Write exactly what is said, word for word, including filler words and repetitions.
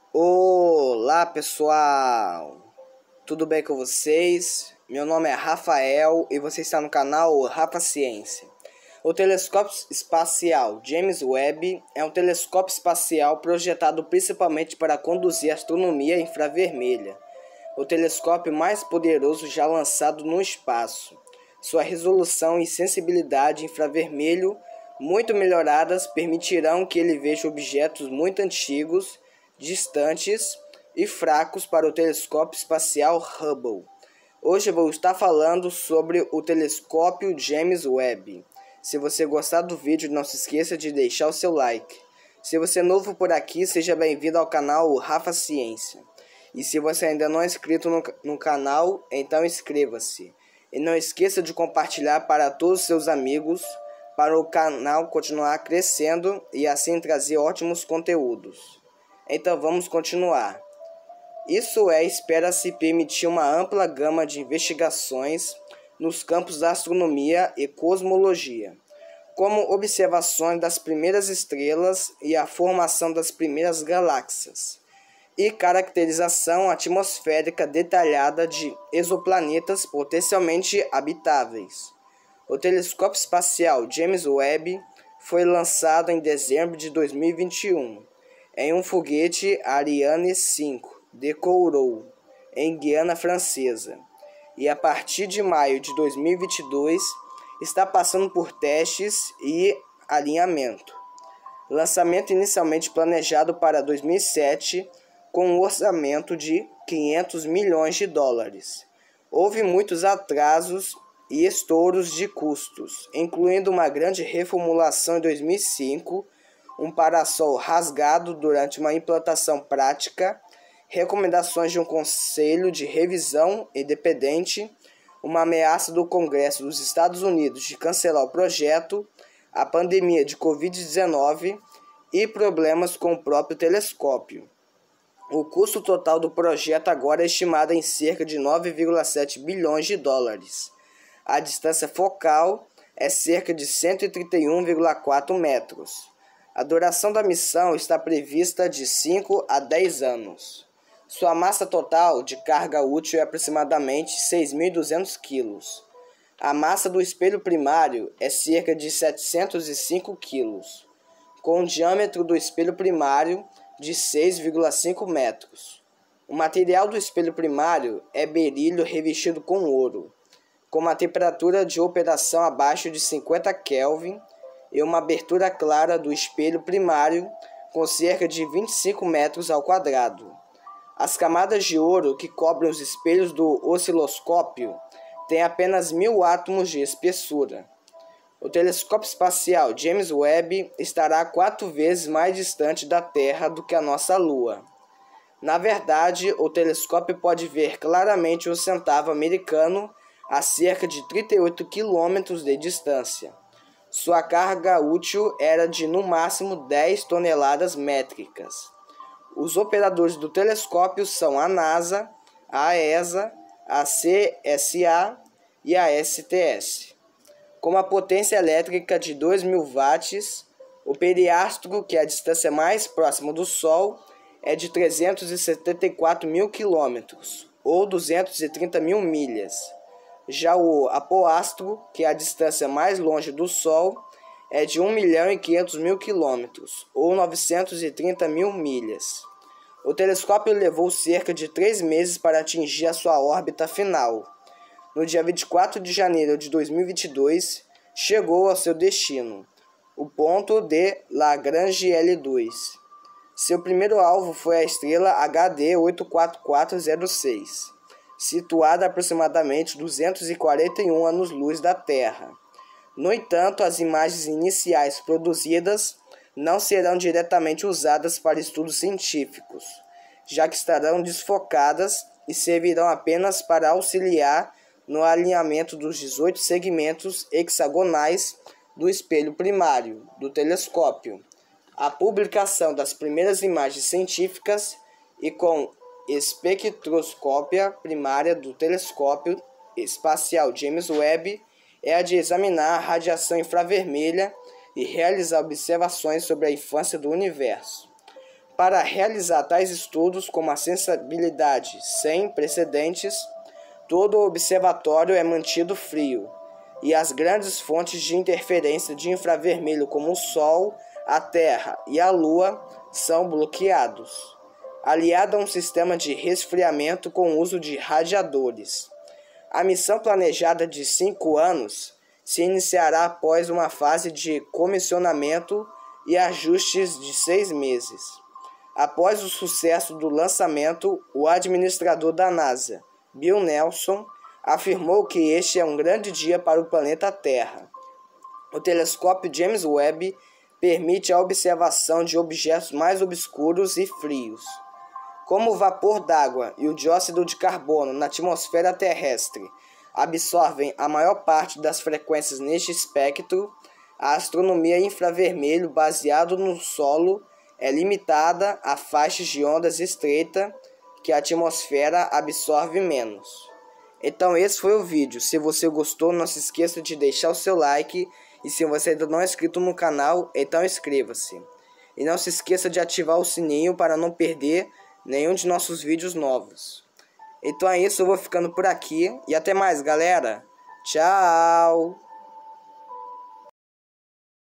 Olá pessoal, tudo bem com vocês? Meu nome é Rafael e você está no canal Rafa Ciência. O telescópio espacial James Webb é um telescópio espacial projetado principalmente para conduzir astronomia infravermelha, o telescópio mais poderoso já lançado no espaço. Sua resolução e sensibilidade infravermelho muito melhoradas permitirão que ele veja objetos muito antigos, distantes e fracos para o telescópio espacial Hubble. Hoje eu vou estar falando sobre o telescópio James Webb. Se você gostar do vídeo, não se esqueça de deixar o seu like. Se você é novo por aqui, seja bem-vindo ao canal Rafa Ciência. E se você ainda não é inscrito no, no canal, então inscreva-se. E não esqueça de compartilhar para todos os seus amigos, para o canal continuar crescendo e assim trazer ótimos conteúdos. Então vamos continuar. Isso é, espera-se permitir uma ampla gama de investigações nos campos da astronomia e cosmologia, como observações das primeiras estrelas e a formação das primeiras galáxias, e caracterização atmosférica detalhada de exoplanetas potencialmente habitáveis. O telescópio espacial James Webb foi lançado em dezembro de dois mil e vinte e um. Em um foguete Ariane cinco, decolou em Guiana Francesa, e a partir de maio de dois mil e vinte e dois está passando por testes e alinhamento. Lançamento inicialmente planejado para dois mil e sete, com um orçamento de quinhentos milhões de dólares. Houve muitos atrasos e estouros de custos, incluindo uma grande reformulação em dois mil e cinco, um parasol rasgado durante uma implantação prática, recomendações de um conselho de revisão independente, uma ameaça do Congresso dos Estados Unidos de cancelar o projeto, a pandemia de covid dezenove e problemas com o próprio telescópio. O custo total do projeto agora é estimado em cerca de nove vírgula sete bilhões de dólares. A distância focal é cerca de cento e trinta e um vírgula quatro metros. A duração da missão está prevista de cinco a dez anos. Sua massa total de carga útil é aproximadamente seis mil e duzentos quilos. A massa do espelho primário é cerca de setecentos e cinco quilos, com o diâmetro do espelho primário de seis vírgula cinco metros. O material do espelho primário é berílio revestido com ouro, com uma temperatura de operação abaixo de cinquenta Kelvin e uma abertura clara do espelho primário com cerca de vinte e cinco metros ao quadrado. As camadas de ouro que cobrem os espelhos do osciloscópio têm apenas mil átomos de espessura. O telescópio espacial James Webb estará quatro vezes mais distante da Terra do que a nossa Lua. Na verdade, o telescópio pode ver claramente o centavo americano a cerca de trinta e oito quilômetros de distância. Sua carga útil era de no máximo dez toneladas métricas. Os operadores do telescópio são a NASA, a E S A, a C S A e a S T S. Com uma potência elétrica de dois mil watts, o periastro, que é a distância mais próxima do Sol, é de trezentos e setenta e quatro mil quilômetros, ou duzentos e trinta mil milhas. Já o apoastro, que é a distância mais longe do Sol, é de um milhão e quinhentos mil quilômetros, ou novecentos e trinta mil milhas. O telescópio levou cerca de três meses para atingir a sua órbita final. No dia vinte e quatro de janeiro de dois mil e vinte e dois, chegou ao seu destino, o ponto de Lagrange L dois. Seu primeiro alvo foi a estrela H D oito quatro quatro zero seis, situada a aproximadamente duzentos e quarenta e um anos-luz da Terra. No entanto, as imagens iniciais produzidas não serão diretamente usadas para estudos científicos, já que estarão desfocadas e servirão apenas para auxiliar no alinhamento dos dezoito segmentos hexagonais do espelho primário do telescópio. A publicação das primeiras imagens científicas e com espectroscópia primária do telescópio espacial James Webb é a de examinar a radiação infravermelha e realizar observações sobre a infância do universo. Para realizar tais estudos com uma sensibilidade sem precedentes, todo o observatório é mantido frio, e as grandes fontes de interferência de infravermelho como o Sol, a Terra e a Lua são bloqueados, aliado a um sistema de resfriamento com o uso de radiadores. A missão planejada de cinco anos se iniciará após uma fase de comissionamento e ajustes de seis meses. Após o sucesso do lançamento, o administrador da NASA, Bill Nelson, afirmou que este é um grande dia para o planeta Terra. O telescópio James Webb permite a observação de objetos mais obscuros e frios, como o vapor d'água e o dióxido de carbono na atmosfera terrestre absorvem a maior parte das frequências neste espectro. A astronomia infravermelho baseado no solo é limitada a faixas de ondas estreitas que a atmosfera absorve menos. Então esse foi o vídeo. Se você gostou, não se esqueça de deixar o seu like. E se você ainda não é inscrito no canal, então inscreva-se. E não se esqueça de ativar o sininho para não perder nenhum de nossos vídeos novos. Então é isso, eu vou ficando por aqui. E até mais, galera. Tchau!